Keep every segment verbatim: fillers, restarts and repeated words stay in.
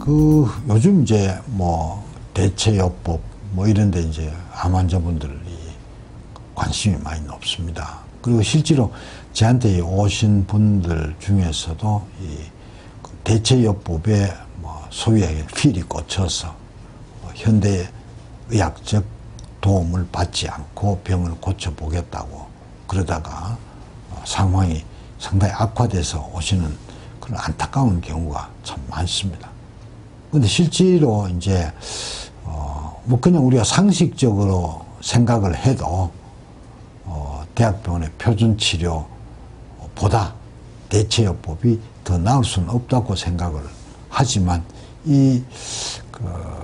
그 요즘 이제 뭐 대체요법 뭐 이런데 이제 암 환자분들이 관심이 많이 높습니다. 그리고 실제로 저한테 오신 분들 중에서도 이 대체요법에 뭐 소위 얘기하는 필이 꽂혀서 현대 의학적 도움을 받지 않고 병을 고쳐보겠다고 그러다가 상황이 상당히 악화돼서 오시는 그런 안타까운 경우가 참 많습니다. 근데 실제로 이제 어 뭐 그냥 우리가 상식적으로 생각을 해도 어 대학병원의 표준치료보다 대체요법이 더 나을 수는 없다고 생각을 하지만 이 그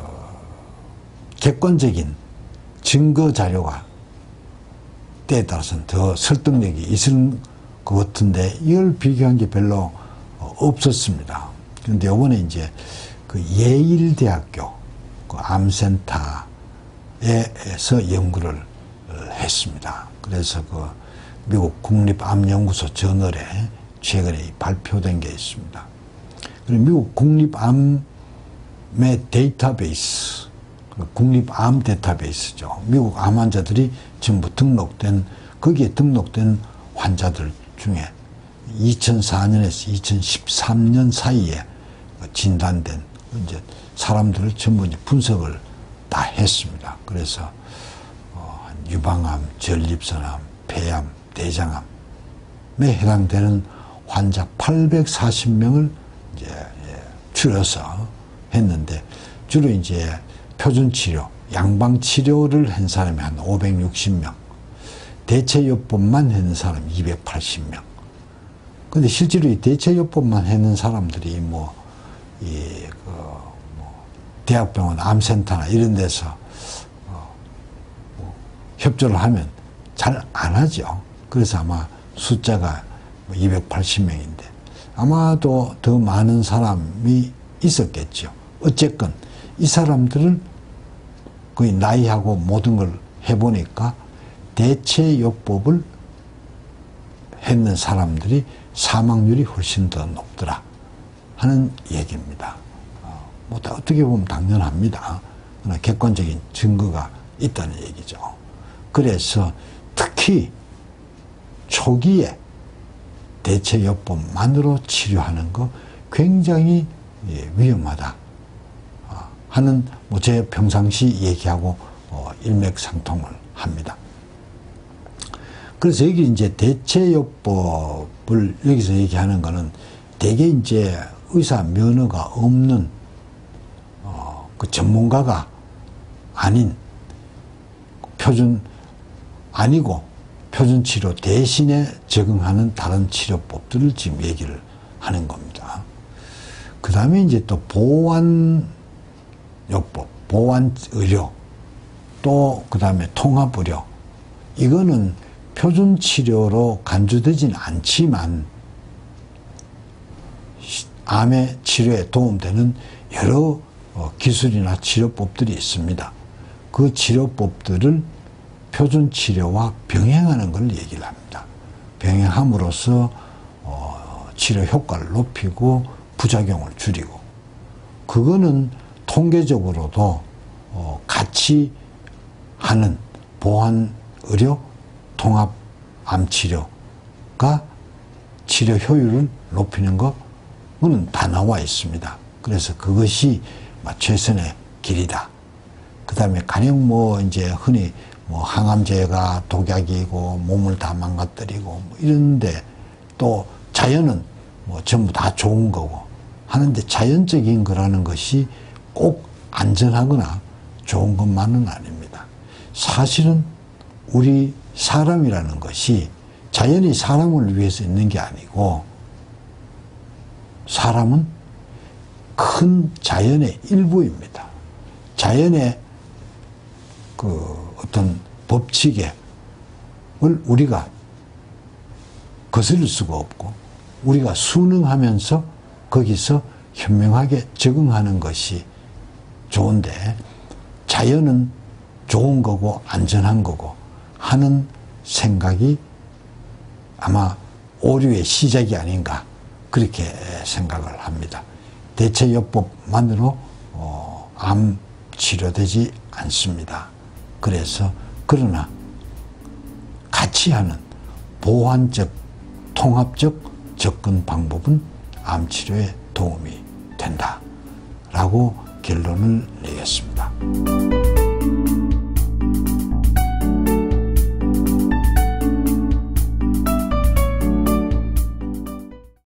객관적인 증거 자료가 때에 따라서는 더 설득력이 있을 것 같은데 이걸 비교한 게 별로 없었습니다. 그런데 이번에 이제 그 예일대학교 그 암센터에서 연구를 했습니다. 그래서 그 미국 국립암연구소 저널에 최근에 발표된 게 있습니다. 그리고 미국 국립암의 데이터베이스, 국립암 데이터베이스죠. 미국 암 환자들이 전부 등록된, 거기에 등록된 환자들 중에 이천사 년에서 이천십삼 년 사이에 진단된 이제 사람들을 전부 이제 분석을 다 했습니다. 그래서 어, 유방암, 전립선암, 폐암, 대장암에 해당되는 환자 팔백사십 명을 이제 추려서 했는데 주로 이제 표준치료, 양방치료를 한 사람이 한 오백육십 명, 대체요법만 하는 사람이 이백팔십 명. 근데 실제로 이 대체요법만 하는 사람들이 뭐, 이, 그, 뭐, 대학병원 암센터나 이런 데서, 어, 뭐 협조를 하면 잘 안 하죠. 그래서 아마 숫자가 뭐 이백팔십 명인데 아마도 더 많은 사람이 있었겠죠. 어쨌건 이 사람들을 거의 나이하고 모든 걸 해보니까 대체요법을 했는 사람들이 사망률이 훨씬 더 높더라 하는 얘기입니다. 어, 뭐 어떻게 보면 당연합니다. 그러나 객관적인 증거가 있다는 얘기죠. 그래서 특히 초기에 대체요법만으로 치료하는 거 굉장히 위험하다 하는 뭐 제 평상시 얘기하고 어 일맥상통을 합니다. 그래서 여기 이제 대체요법을 여기서 얘기하는 거는 대개 이제 의사 면허가 없는 어 그 전문가가 아닌 표준 아니고 표준치료 대신에 적용하는 다른 치료법들을 지금 얘기를 하는 겁니다. 그 다음에 이제 또 보완요법, 보완의료, 또 그 다음에 통합의료. 이거는 표준치료로 간주되지는 않지만 암의 치료에 도움되는 여러 기술이나 치료법들이 있습니다. 그 치료법들을 표준치료와 병행하는 걸 얘기를 합니다. 병행함으로써 어, 치료 효과를 높이고 부작용을 줄이고 그거는 통계적으로도 어, 같이 하는 보완의료, 통합암치료가 치료 효율을 높이는 거는 다 나와 있습니다. 그래서 그것이 최선의 길이다. 그 다음에 가령 뭐 이제 흔히 뭐 항암제가 독약이고 몸을 다 망가뜨리고 뭐 이런데 또 자연은 뭐 전부 다 좋은 거고 하는데 자연적인 거라는 것이 꼭 안전하거나 좋은 것만은 아닙니다. 사실은 우리 사람이라는 것이 자연이 사람을 위해서 있는 게 아니고 사람은 큰 자연의 일부입니다. 자연의 그 어떤 법칙에 우리가 거스릴 수가 없고 우리가 순응하면서 거기서 현명하게 적응하는 것이 좋은데 자연은 좋은 거고 안전한 거고 하는 생각이 아마 오류의 시작이 아닌가 그렇게 생각을 합니다. 대체요법만으로 어, 암 치료되지 않습니다. 그래서 그러나 같이 하는 보완적, 통합적 접근 방법은 암 치료에 도움이 된다 라고 결론을 내겠습니다.